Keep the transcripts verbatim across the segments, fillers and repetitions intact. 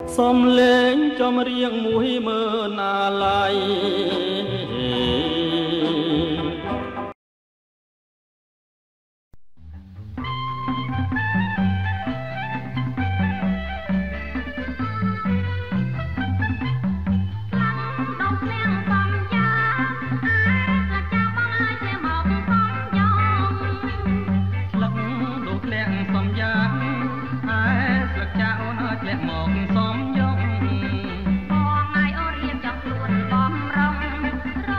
សំលេងចំរៀងមួយមើលណាឡៃបង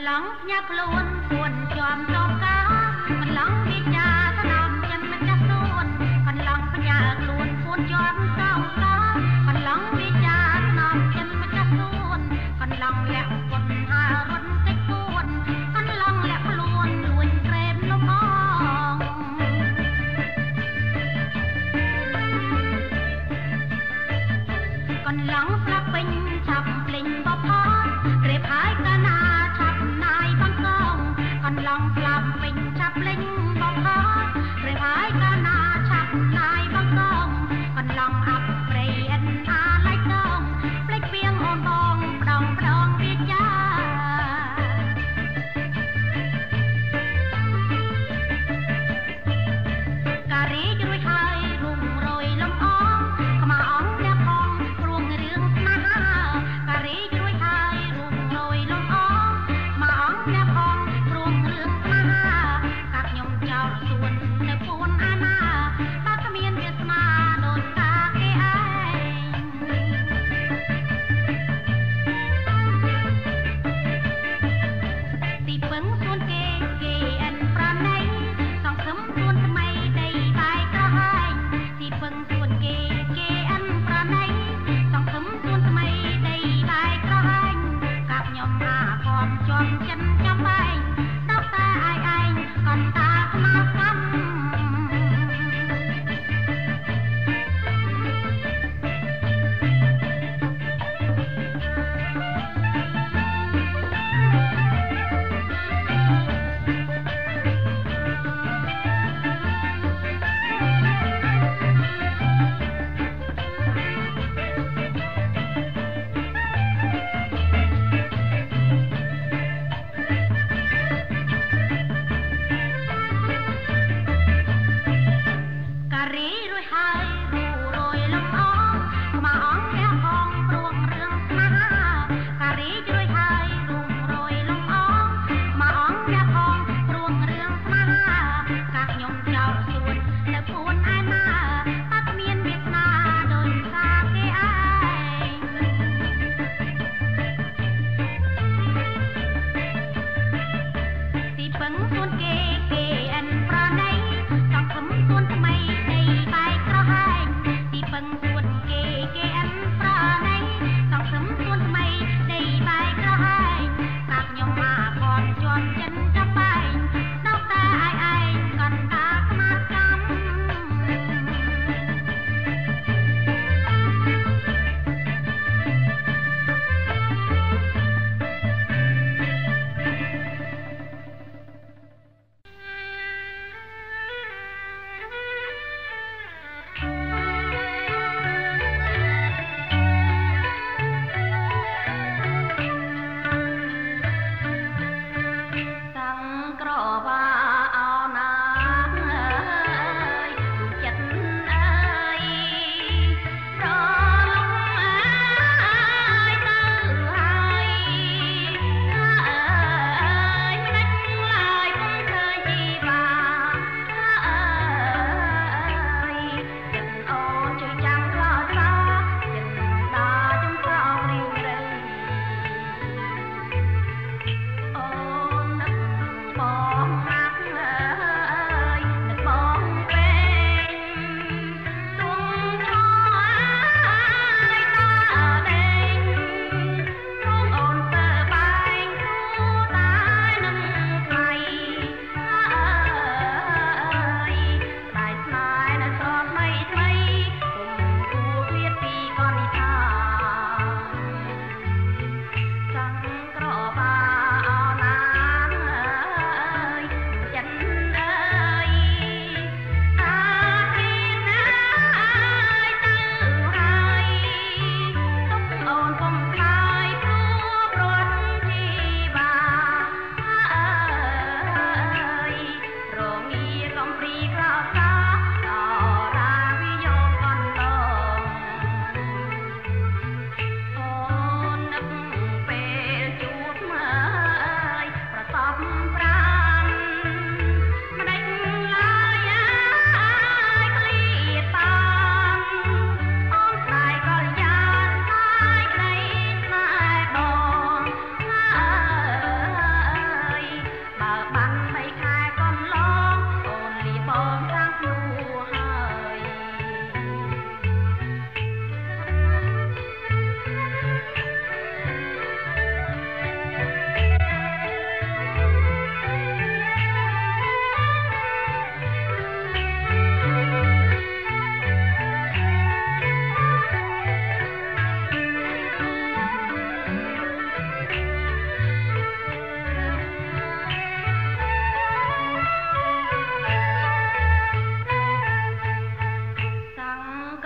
ឡងផ្ញើខ្លួនពួនជាប់តកាកន្លងវិជាស្នំចិនម្ចាស់សួនកន្លងផ្ញើខ្លួនពួនជាប់តកាកន្លងវិជាស្នំចិនម្ចាស់សួនកន្លងលាក់ពុនហារុនតិចពួនកន្លងលាក់ខ្លួនលួចក្រែមលំអងកន្លងស្លាប់ពេញឆាប់ភ្លេងបផតក្រេបហើយកណាឆាប់ណាយបង្កងកន្លងស្លាប់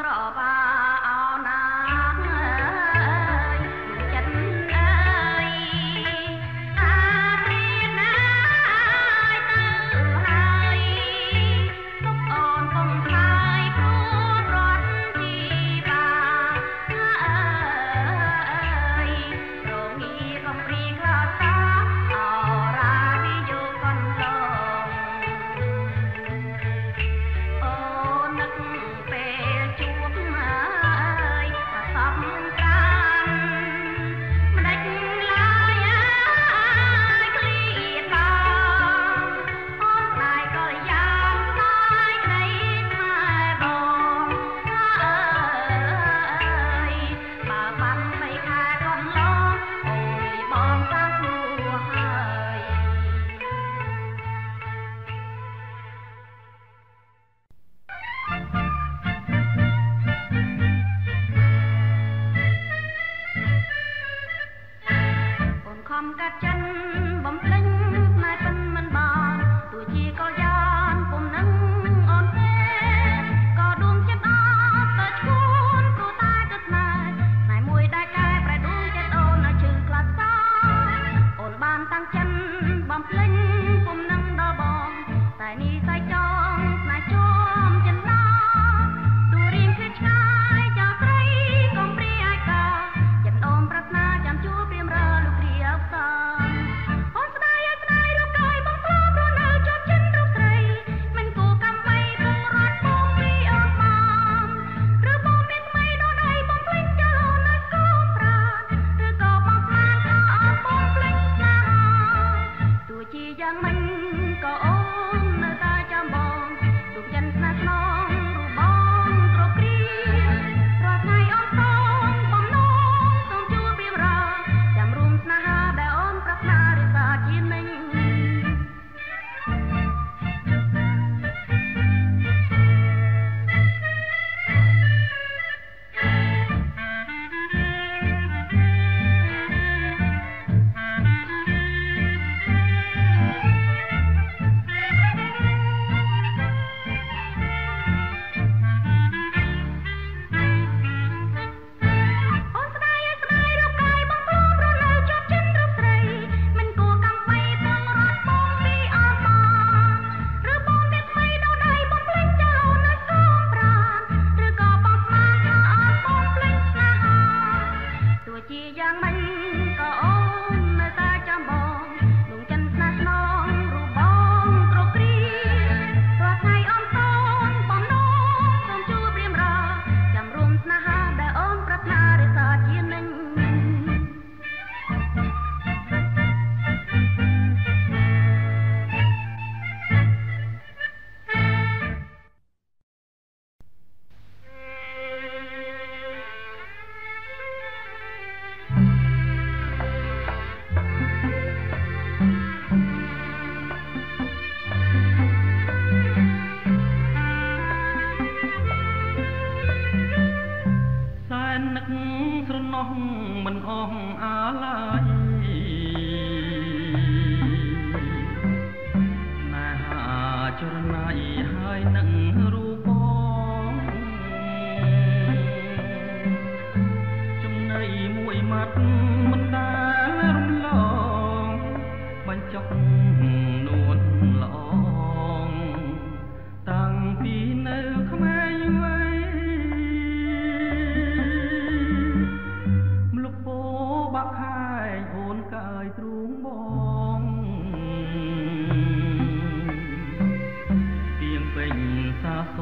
សាស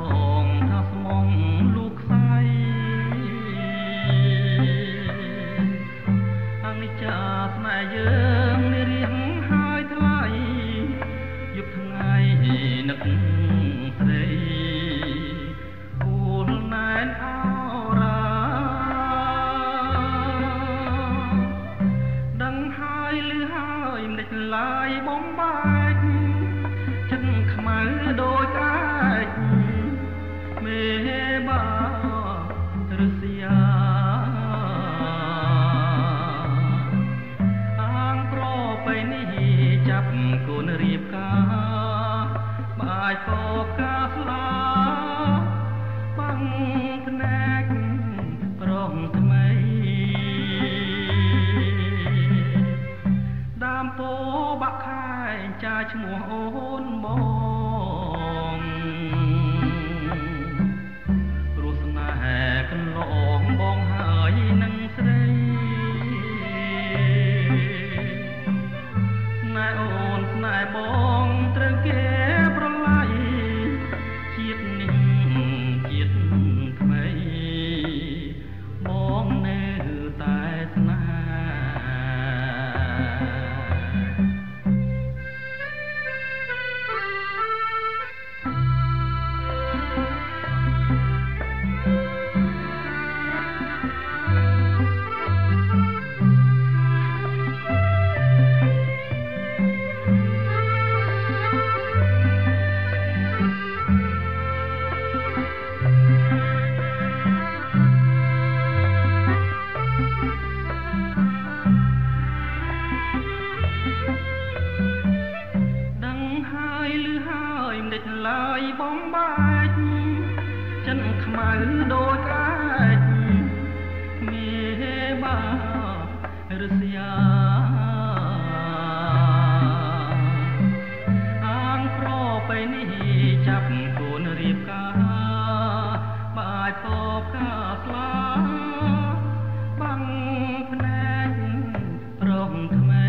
អូនបងរសនាកន្លងបងហើយនឹងស្រីណែអូនស្នេហ៍បងត្រូវគេប្រឡាយជាតិនេះជាតិថ្មីបងនៅតែស្នេហ៍បងបាច់ចិនខ្មៅដូចក្អាច់មេបារសយាអាងប្របីនេះចាប់គូនរៀបការបាយពកកាស្លាបាំងភ្នែករងថ្មី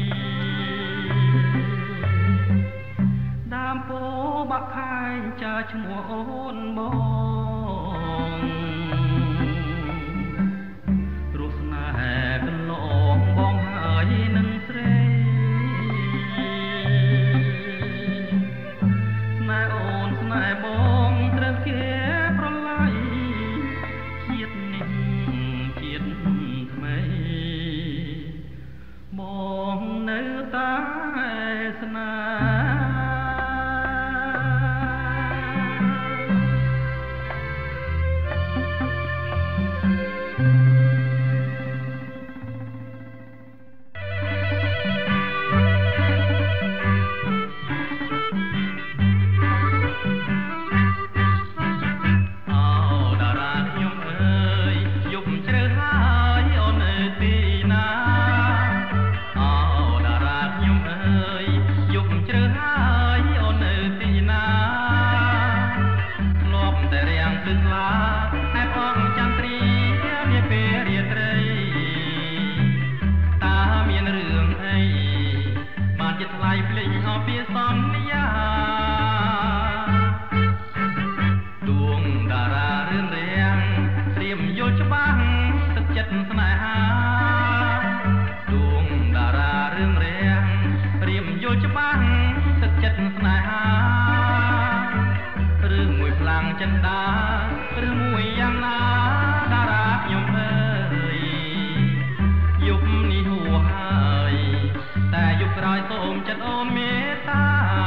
ដើមពោបាក់ខាយចាឈ្មោះអូនបងរសនាកន្លងបងហើយនឹងស្រីណែអូនស្នេហ៍បងត្រូវគេប្រឡាយជាតិនេះជាតិថ្មីបងនៅតែស្នេហ៍ចិនដាឬមួយយ៉ាងណាតារាខ្ញុំអើយយប់នេះហួសហើយតែយប់ក្រោយសូមចិត្តអូនមេត្តា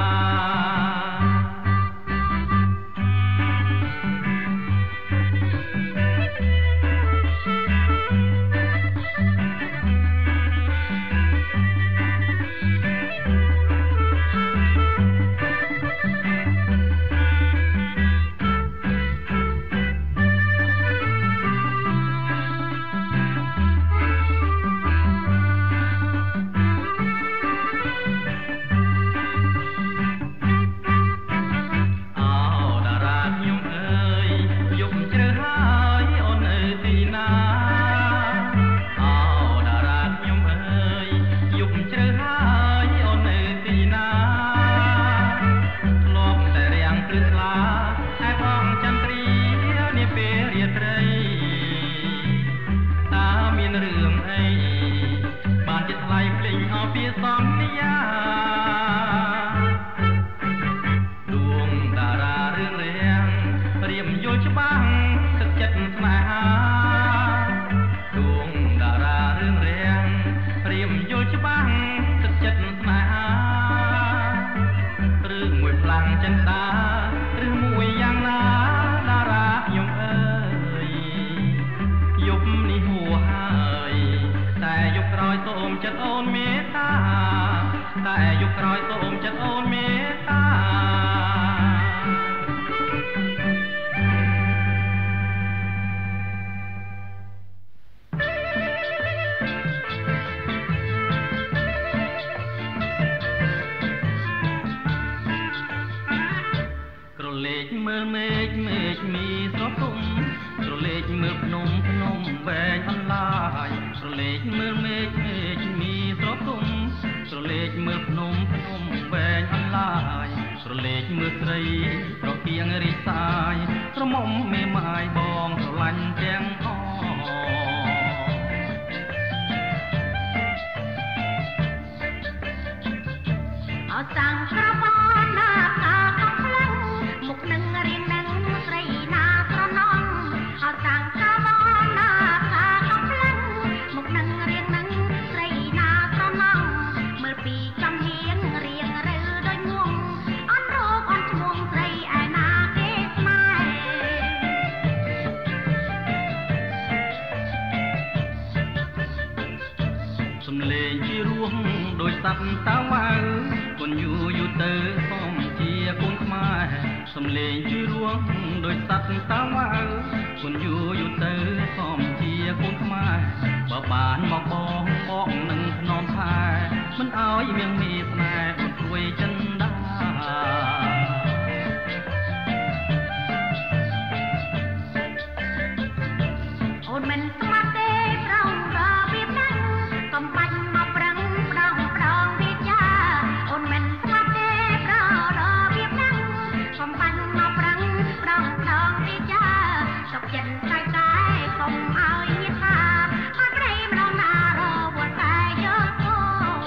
តែយប់ក្រោយសូមចិត្តអូនមេត្តាអមើលភ្នំភ្នំវែងអន្លាយស្រលេកមើលមេឃមេឃมีស្រទុំស្រលេកមើលភ្នំភ្នំវែងអន្លាយស្រលេកមើលស្រីប្រគៀងរីកសាយក្រមុំមេម៉ាយបងស្រឡាញ់ទាំងអអត់សាំងក្របនណាតាកំភ្លឹងមុខនឹងរៀងនឹងស្រីណាស្រណងអត់សាំងក្របនណាតាកំភ្លឹងមុខនឹងរៀងនឹងស្រីណាស្រណងមើលពីចំហៀងរៀងរើដូចងងអន់រោគអន់ឈ្មោះស្រីឯណាគេស្នេហ៍សំលេងជារស់ដោយសត្វតាវ៉ៅគុនយូយូទៅសូមជាកូនខ្មែរសំលេងជារស់ដោយសត្វតាវ៉ៅគុនយូយូទៅសូមជាកូនខ្មែរបើបានមកបងបងនឹងធ្នមថែមិនអោយមៀងមីស្នេហ៍មិនព្រួយចិនដាអូនមិនស្មាត់ទេប្រងរបៀបហ្នឹងកំបាច់មកប្រឹងប្រងប្រងវាចាអូនមិនស្មាត់ទេប្រងរបៀបហ្នឹងកំបាច់មកប្រឹងប្រងប្រងវាចាសុកចិត្តតែតែកុំឲ្យមានថាអត់ព្រៃម្ដងណារវល់តែយកកូ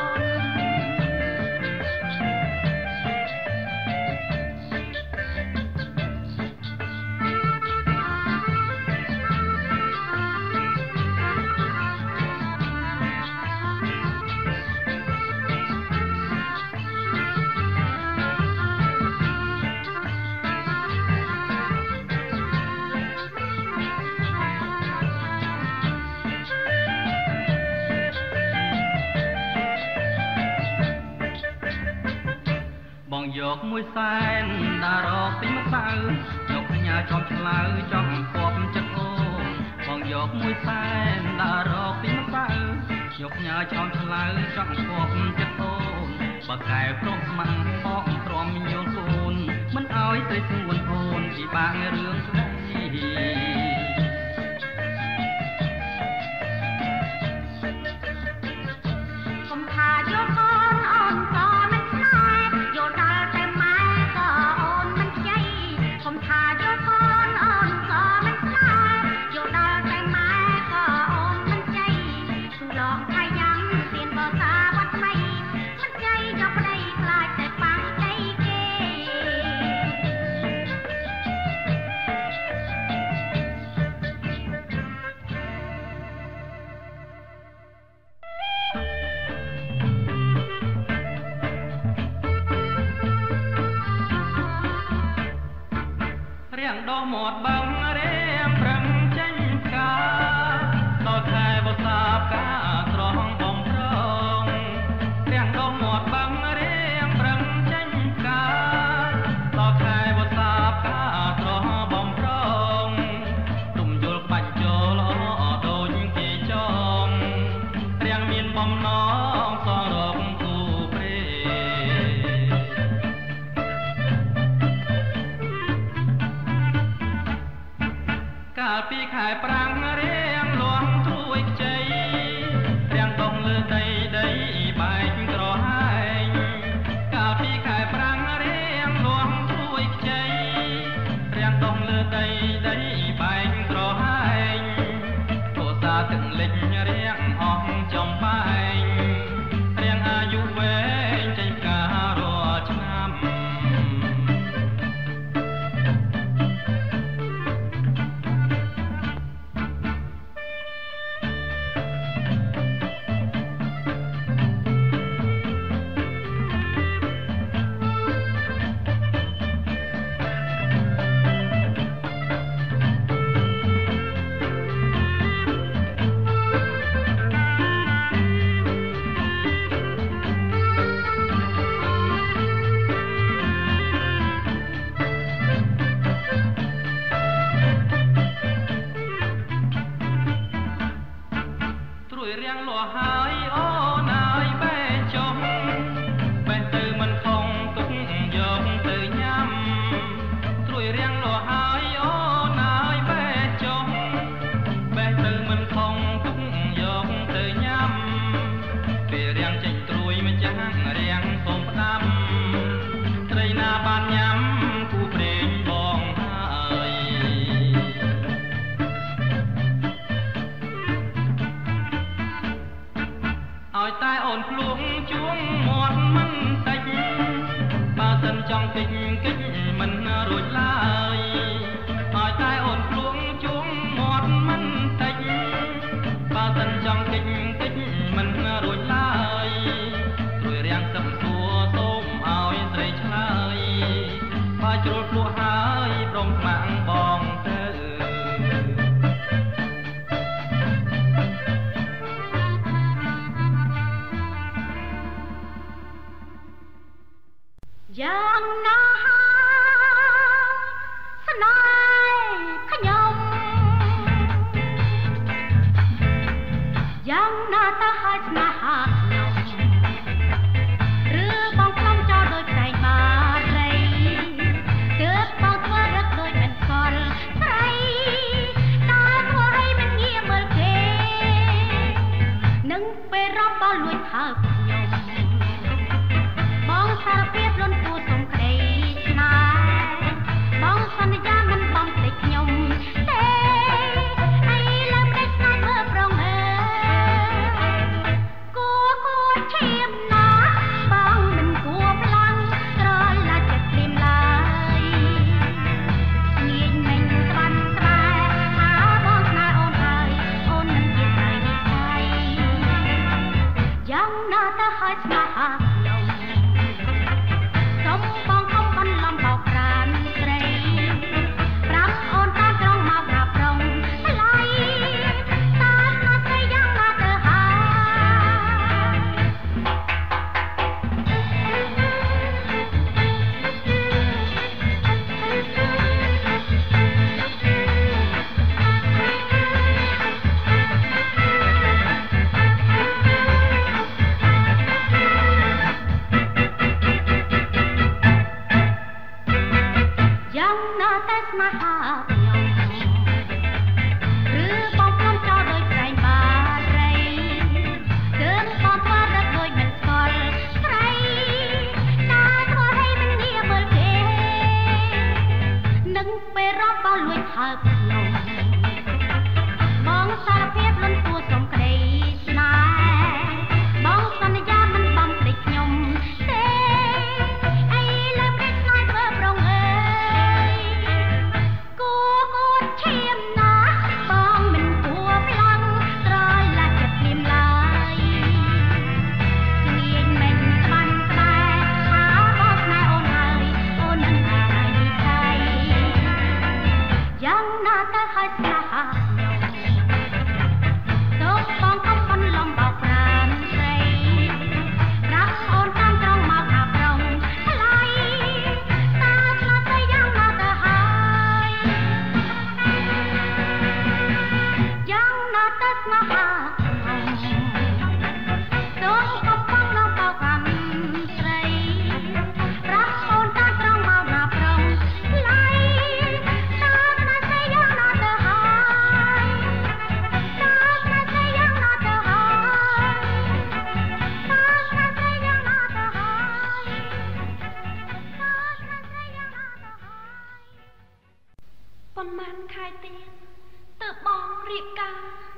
បងយកមួយសែនដារកពីម្សៅយកផ្ញើចំឆ្លើយចំគប់ចិត្តអូនបងយកមួយសែនដារកពីម្សៅយកផ្ញើចំឆ្លើយចំគប់ចិត្តអូនបើកែប្រុសស្មាំងបងព្រមយល់កូនមិនអោយទៅស្ងួនអូនពីបាក់រឿងស្ដីកុំថាយកកូនអូនក៏មិនស្នេហ៍យកដល់តែម៉ែក៏អូនមិនជ័យកុំថាយកកូនអូនក៏មិនស្នេហ៍យកដល់តែម៉ែក៏អូនមិនជ័យទូឡងថាយ៉ាងទៀនបើតាវត្តថ្មីមិនជ័យយកប្តីខ្លាចតែប៉ាំងដីគេរៀងដោះមាត់បឹងរៀងប្រឹងចេញផ្កាដល់ខែវស្សាផ្កាស្រស់បំប្រងរៀងដោះមាត់បឹងរៀងប្រឹងចេញផ្កាដល់ខែវស្សាផ្កាស្រស់បំប្រងទុំយល់បាច់ចូលអដូចគេចងរៀងមានបំណងសរងគូព្រេកាលពីខែប្រាំងរៀងលាស់ត្រួយខ្ចីរៀងដងលើដីដីបែកក្រហាយកាលពីខែប្រាំងរៀងលាស់ត្រួយខ្ចីរៀងដងលើដីដីបែកក្រហាយទោសាទឹកលិចរៀងអស់ចំបែករៀងអាយុវែងចេញផ្ការាល់ឆ្នាំ រអូនភ្លួងជួងមាត់មិនតិចបើសិនចង់តិចកិច្ចមិនរួចឡើយឲ្យតែអូនភ្លួងជួងមាត់មិនតិចបើសិនចង់តិចកិច្ចមិនរួចឡើយព្រួយរាំងសឹមសួរសូមឲ្យស្រីឆ្លើយបើជ្រុលភ្លួហើយព្រមស្មាក់បងទៅយ៉ាងណាស្នេហ៍ខ្ញុំយ៉ាងណាទៅហើយស្នេហាខ្ញុំឬបងខ្ញុំចោលដោយផ្សែងបារីទើបបងធ្វើរឹកដោយមិនស្គាល់ស្រីតែធ្វើឲ្យមិនងាយមើលគេនឹងពេលរំបងលួចហើបខ្ញុំបងសារភាពលន់គួរសុំក្តីស្នេហ៍បងសន្យាមិនបំភ្លេចខ្ញុំទេអីលើមដេចស្នេហ៍មើលប្រងអើគួរគួរឈាមណាបងមិនគួរផ្លាំងត្រឡាចិត្តព្រាមឡើយងាយមិញស្វាន់ស្វែថាបងស្នេហ៍អូនហើយអូននឹងជាស្រីនេះហើយយ៉ាងណាទៅហើយស្នេហាខ្ញុំសុំបងកុំបន្លំបោកប្រានស្រីប្រាប់អូនតាមត្រង់មកណាប្រុងថ្លៃតាស្នាស្រីយ៉ាងណាទៅយ៉ាងណាតែស្នេហាខ្ញុំឬបងខ្ញុំចោលដោយផ្សែងបារីទើបបងធ្វើរឹកដោយមិនស្គាល់ស្រីតែធ្វើឲ្យមិនងាយមើលគេនឹងពេលរំបងលួចហើបខ្ញុំបងសារភាពលន់គួរសុំក្តីស្នេហ៍បងសន្យាមិនបំភ្លេចខ្ញុំទេអីលើមដេចស្នេហ៍ធ្វើប្រងអើគួរគួរឈាមណាបងមិនគួរផ្លាំងត្រឡាចិត្តព្រាមឡើយងាយមិនស្វាន់ស្វែថាបងស្នេហ៍អូនហើយអូននឹងជាស្រីនេះហើយយ៉ាងណាទៅហើយស្នេហាសូមបងកុំបន្លំបោកប្រានស្រីប្រាប់អូនតាមត្រង់មកណាប្រុងថ្លៃតាស្នាស្រីយ៉ាងណាទៅហើយយ៉ាងណាទៅស្នេហាសូមកុំបងលំបោកប្រានស្រីប្រាប់អូនតាមត្រង់មកណាប្រុងថ្លៃតាស្នាស្រីយ៉ាងណាទៅហើយតាស្នាស្រីយ៉ាងណាទៅហើយតាស្នាស្រីយ៉ាងណាទៅហើយតាស្នាស្រីយ៉ាងណាទៅហើយប៉ុន្មានខែទៀតទើបបងរៀបការ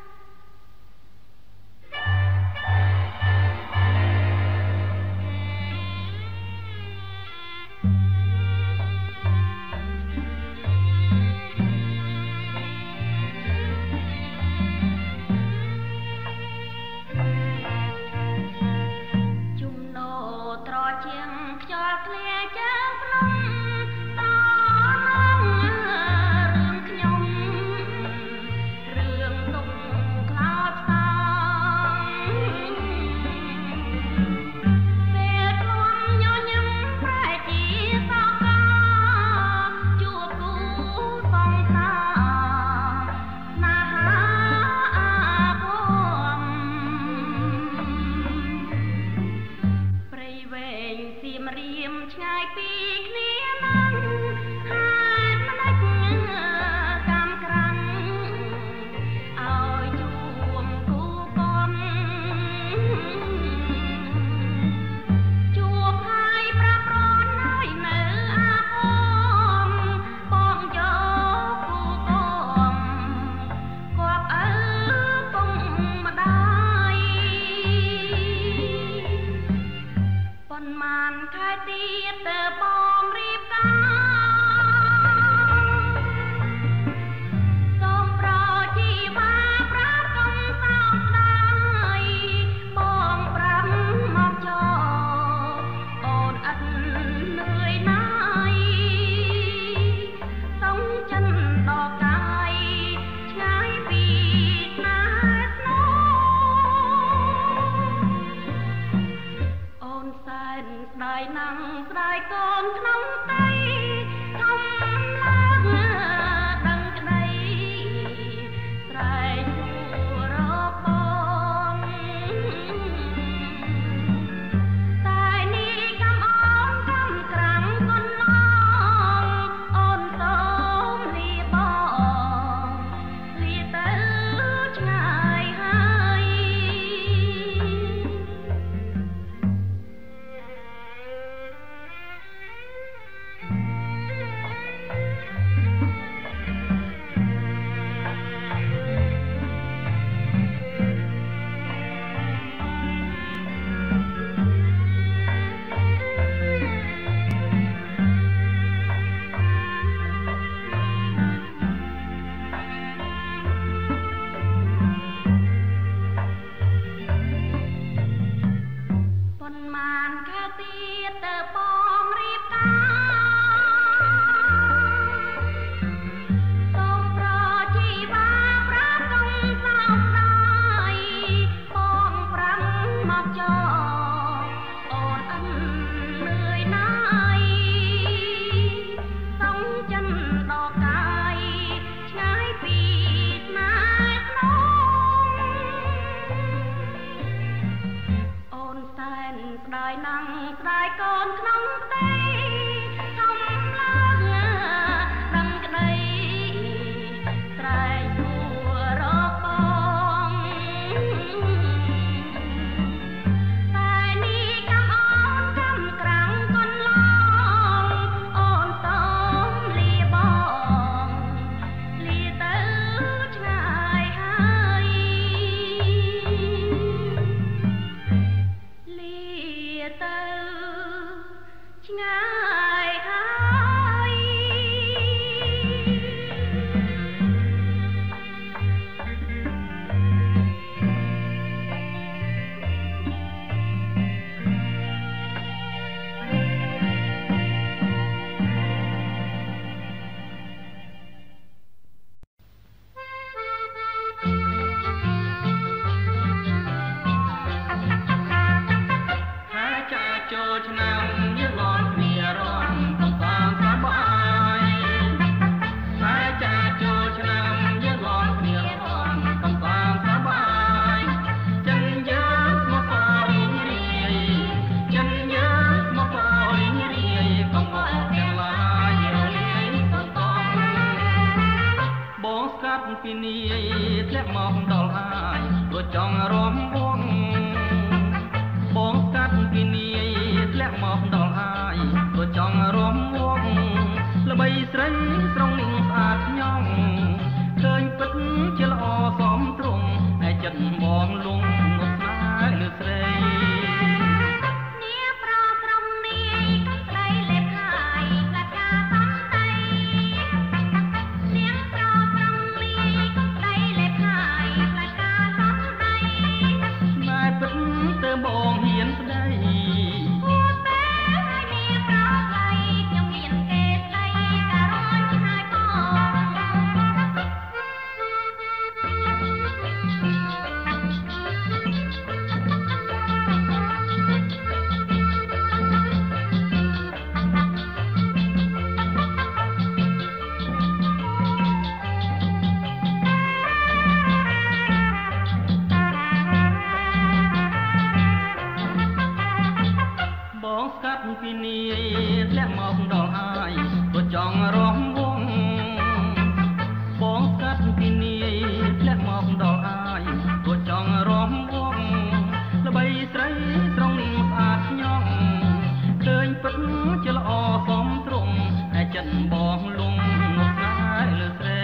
ជំនោត្រជាងខ្យល់ធ្លាជើងភ្នំតនងរឿងខ្ញុំរឿងទុំធ្លាក់មកដល់ហើយព្រោះចង់រំវងបងស្កាត់ពីនាយធ្លាក់មកដល់ហើយព្រោះចង់រំវងល្បីស្រីស្រងនឹងស្អាតញងឃើញពិតជាល្អសមទ្រង់តែចិត្តបងលងងប់ស្នេហ៍លើស្រីបងហ៊ានស្ដីអូនតែឲ្យមានប្រឡ័យខ្ញុំមានគេស្ដីការរយឆ្ងាយបងស្កាត់ពីនាយធ្លាក់មកដល់ហើយព្រោះចង់រំវងបងស្កាត់ពីនាយធ្លាក់មកដល់ហើយព្រោះចង់រំវងល្បីស្រីត្រង់នឹងស្អាតញងឃើញពិតជាល្អសមទ្រង់តែចិត្តបងលងងប់ស្នេហ៍លើស្រី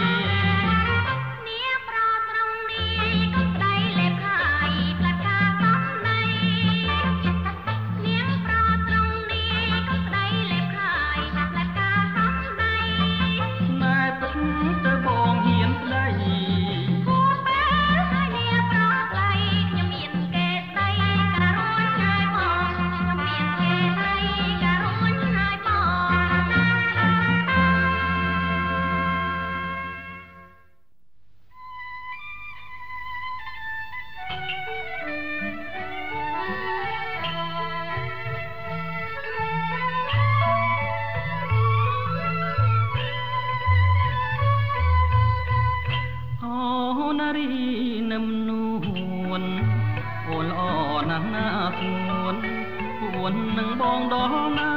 នារីនឹមនួនអូនល្អណាស់ណាគួនគួននឹងបងដល់ណា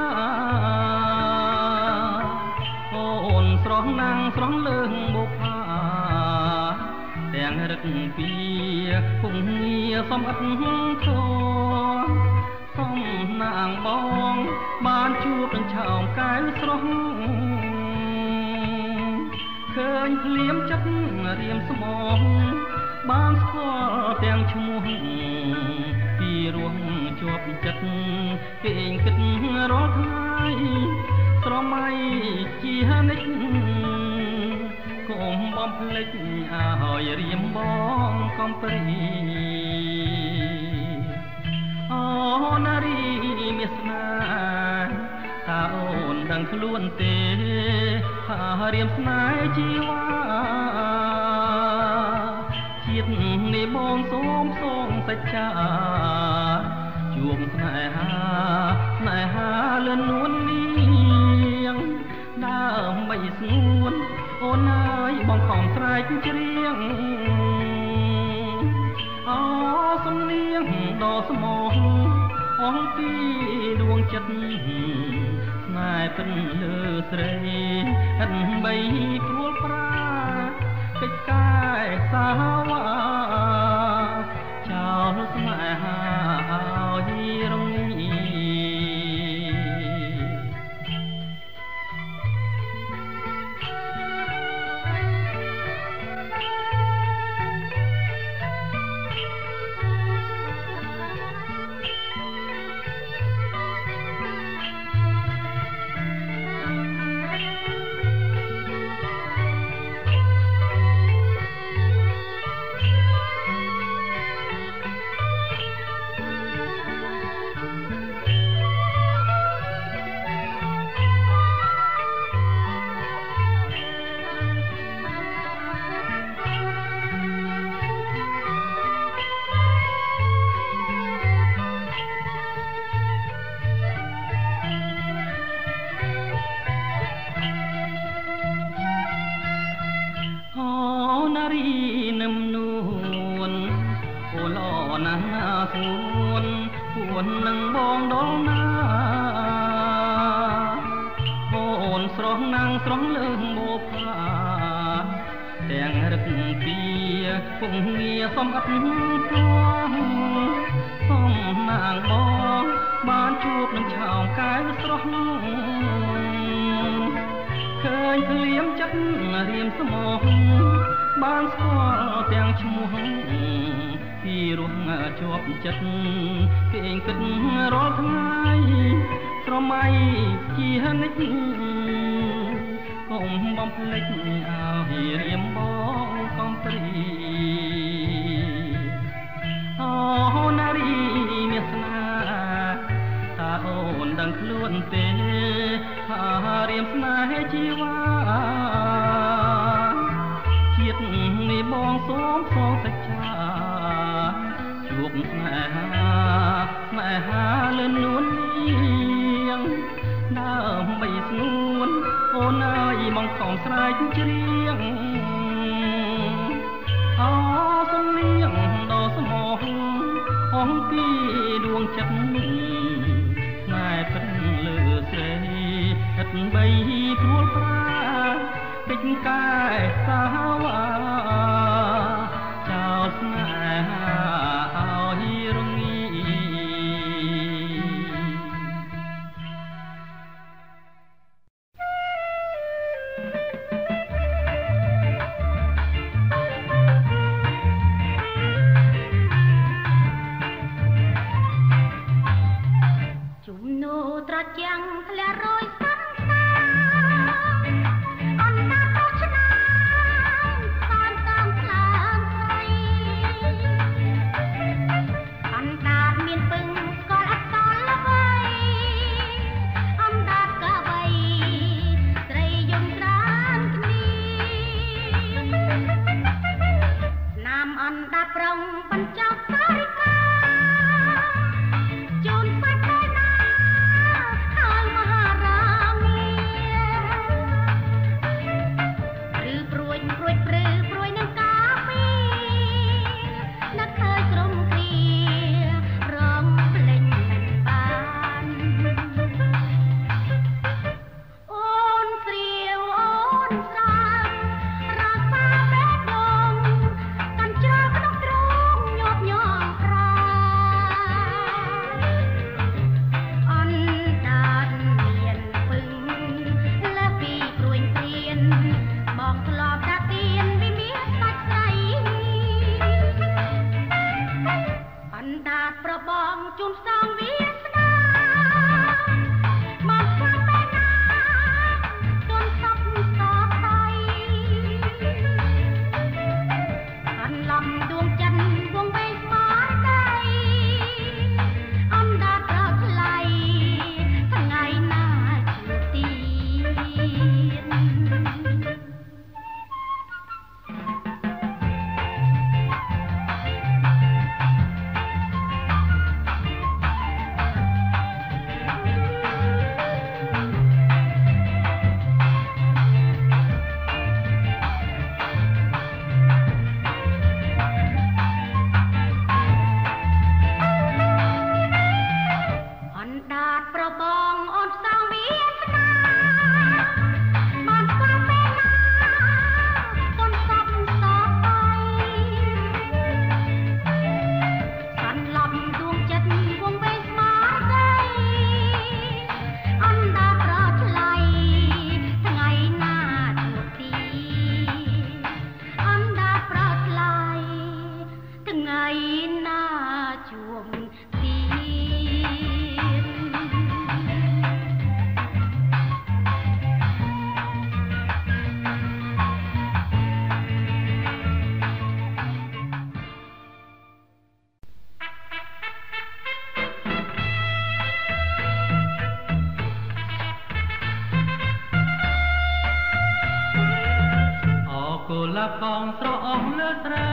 អូនស្រស់ណាងស្រស់លើងបុប្ផាទាំងរឹកពីគង់ងារសំអិតធោសំណាងបងបានជួបនឹងឆោមកែវស្រស់ឃើញភ្លៀមចិត្តរៀមស្មងបានស្គាល់ទាំងឈ្មោះពីរស់ជាប់ចិត្តគេងគិតរាល់ថ្ងៃស្រមៃជានិច្ចកុំបំភ្លេចឲ្យរៀមបងកំព្រីអូនារីមាសស្នេហ៍តើអូនដឹងខ្លួនទេថារៀមស្នេហ៍ជីវ៉ាជាតិនេះបងសូមសូមសច្ចាជួបស្នេហាស្នេហាលឿននួននាងដើម្បីស្ងួនអូនអើយបងខំស្រែកច្រៀងអូសំនៀងដ៏ស្មោះអស់ពីដួងចិត្តស្នេហ៍ពិនលើស្រីហិនបីព្រួលប្រាកិច្ចកាយសាវ៉ាចោលស្នេហាឲ្យរងីស្រស់ណាងស្រស់លើងបោផាទាំងរឹកពីពងងារសុំអត់ព្រោះសុំនាងបងបានជួបនឹងឆោមកែវស្រស់នោះឃើញភ្លៀមចិត្តរៀមស្មោះបានស្គាល់ទាំងឈ្មោះពីរស់ជាប់ចិត្តគេងគិតរាល់ថ្ងៃស្រមៃជានិច្ចកុំបំភ្លេចឲ្យរៀមបងកំព្រីអូនារីមានស្នាតើអូនដឹងខ្លួនទេថារៀមស្នេហ៍ជីវ៉ាជាតិនេះបងសូមសងសច្ចាជួបស្នេហាស្នេហាលឿនលួនលៀងដើម្បីស្នួនអូនអើយមកខំស្រែកច្រៀងអូសំនៀងដ៏ស្មោះអងពីដួងចិត្តស្នេហ៍ពិតលើស្រីឥតបីព្រួលប្រាពេញកាយសាវាចោលស្នេហាឲ្យរងាជំនោត្រជាំងធ្លាក់រយសាំកងស្រអស់លើស្រី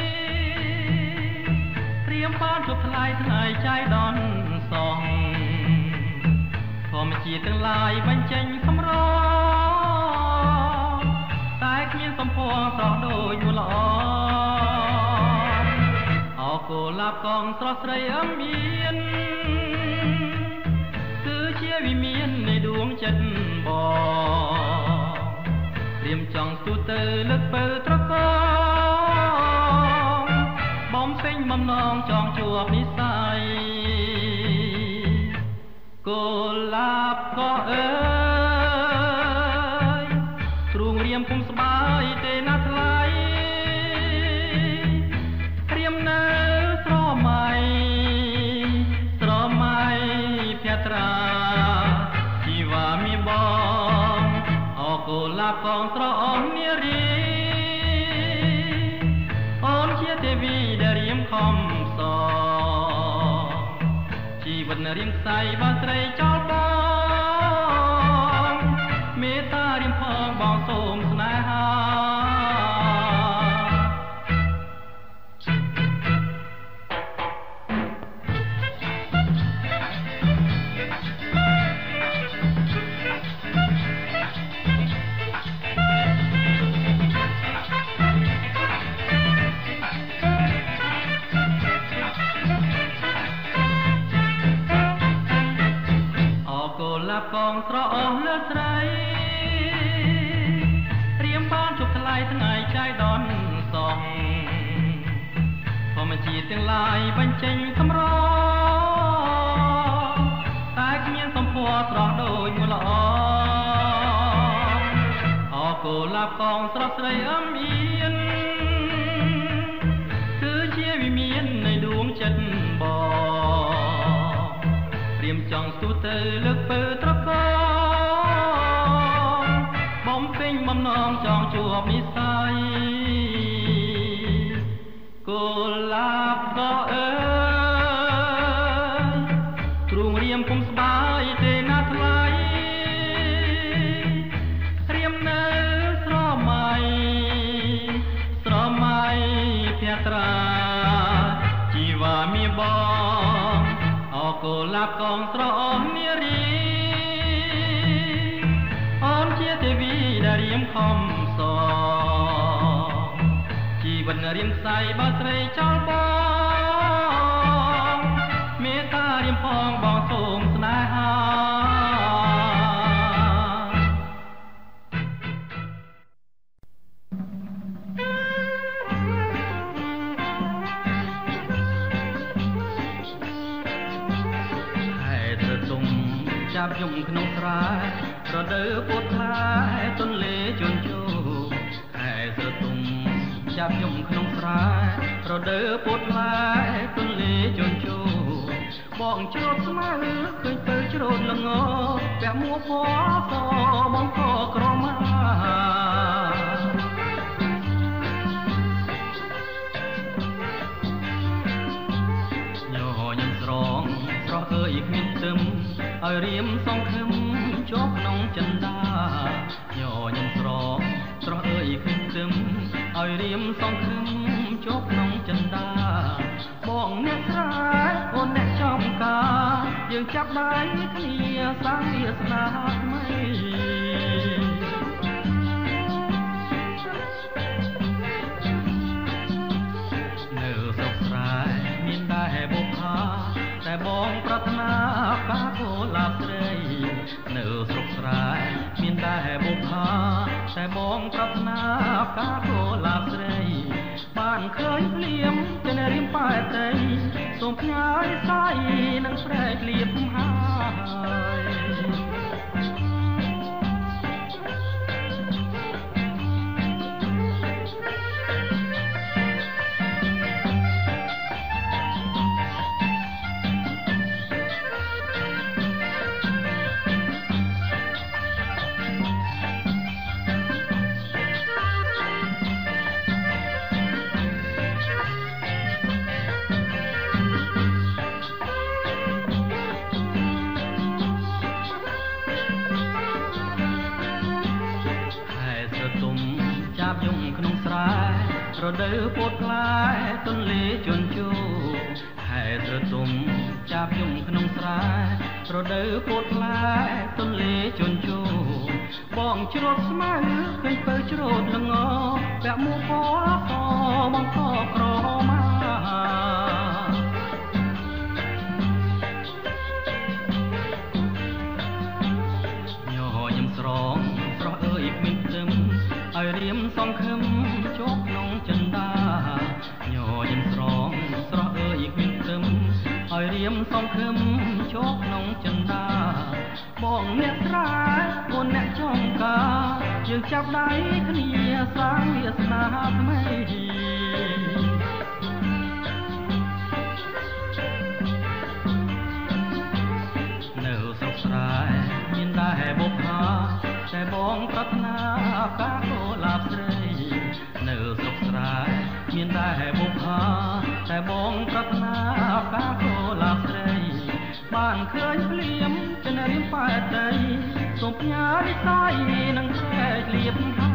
ព្រៀមបានជប់ថ្លៃថ្ងៃចៃដន្យសងធម្មជាតិទាំងឡាយបញ្ចេញសម្រតែគ្មានសំភ័រស្រស់ដូចមួយល្អអរគោលាបកងស្រស់ស្រីអមមានគឺជាវិមាននៃដួងចិត្តបងព្រៀមចង់ទូទៅលើកពើត្រកបំណងចង់ជួបនិស្ស័យគោលាបក៏អើយទ្រូងរៀមពុំស្បាយទេណាថ្លៃរៀមនៅស្រមៃស្រមៃភត្រាជីវ៉ាមីបងអគោលាបកងស្រអស់នារីអូនជាទេវីដែលរៀមខំសជីវិតរៀមខ្សែបើស្រីចោលបងមេត្តារៀមផងបងសូមស្នេហាកងស្រអស់លើស្រីរៀមបានជប់ថ្លៃថ្ងៃចៃដនសងធម្មជាតិទាំងឡាយបញ្ចេញកម្រតែគ្មានសម្ផស្សស្រស់ដូចមួយល្អអគោលាបកងស្រស់ស្រីអឹមអៀនគឺជាវិមាននៃដួងចិត្តបងរៀមចង់ស្ទុះទៅលើកពើត្រកបំពេញបំណងចង់ជួបនិស្ស័យគោលាបក៏អើយទ្រូងរៀមពុំស្បាយទេណាថ្លៃរៀមនៅស្រមៃស្រមៃភត្រាជីវ៉ាមីបងអគោលាបកងស្រអស់នារីអូនជាទេវីដែលរៀមខំសជីវិតរៀមខ្សែបើស្រីចោលបងមេត្តារៀមផងបងសូមស្នេហាចាប់យំក្នុងស្រែរដូវពោតផ្លែទន្លេជន់ជោខែស្រទុំចាប់យំក្នុងស្រែរដូវពោតផ្លែទន្លេជន់ជោបងច្រូតស្មៅឃើញទៅច្រូតល្ងពាក់មួកពណ៌សបងក៏ក្រមាញញឹមស្រងស្រស់អើយគ្មានទឹមឲ្យរៀមសងខឹមជាប់ក្នុងចិន្តាញញឹមស្រងស្រស់អើយគ្មានទឹមឲ្យរៀមសងខឹមជាប់ក្នុងចិន្តាបងអ្នកស្រែអូនអ្នកចំការយើងចាប់ដៃគ្នាសាងវាសនាថ្មីនៅស្រុកស្រែមានដែរបុប្ផាតែបងប្រាថ្នាផ្កាគោលាបស្រីនៅស្រុកស្រែមានដែរបុប្ផាតែបងប្រាថ្នាផ្កាគោលាបស្រីបានឃើញភ្លៀមទៅនៅរៀមប៉ែតីសូមផ្ញើស្អីនឹងស្រែកលៀបហើយរដូវពោតផ្លែទន្លេជន់ជោខែស្រទុំចាប់យំក្នុងស្រែរដូវពោតផ្លែទន្លេជន់ជោបងច្រូតស្មៅឃើញពើច្រូតល្ងពាក់មួកពណ៌សបងក៏ក្រមាញញឹមស្រងស្រស់អើយគ្មានទឹមឲ្យរៀមសងខឹមជាប់ក្នុងចិន្តាញញឹមស្រងស្រស់មសងខឹមជោគក្នុងចិន្តាបងអ្នកស្រែអូនអ្នកចំការយើងចាប់ដៃគ្នាសាងវាសនាថ្មីនៅស្រុកស្រែមានដែរបុព្វាតែបងប្រាថ្នាផ្កាកុលាបស្រីនៅស្រុកស្រែមានដែរបុព្វាតែបងប្រាថ្នាផ្កាកុលាបស្រីបានឃើញភ្លៀមចិនរៀមប៉ែតីសូមផ្ញើនិស័យនឹងស្រែលៀប